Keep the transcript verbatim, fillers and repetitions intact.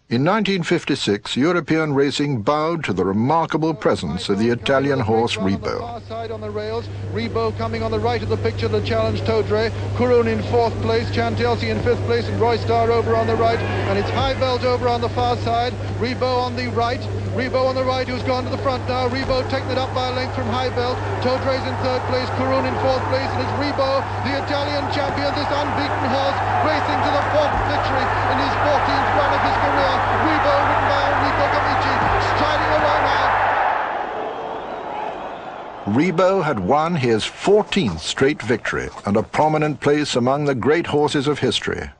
In nineteen fifty-six, European racing bowed to the remarkable presence of the Italian horse Ribot. Far side on the rails, Ribot coming on the right of the picture to challenge Todre. Kurun in fourth place, Chantelsea in fifth place, and Roy Star over on the right. And it's High Belt over on the far side, Ribot on the right. Ribot on the right, who's gone to the front now. Ribot taking it up by a length from High Belt. Todre's in third place, Kurun in fourth place, and it's Ribot, the Italian champion, this unbeaten horse, racing to the fourth victory in his fourteenth run of his career. Ribot, ridden by Enrico Gamici, striding away now. Ribot had won his fourteenth straight victory and a prominent place among the great horses of history.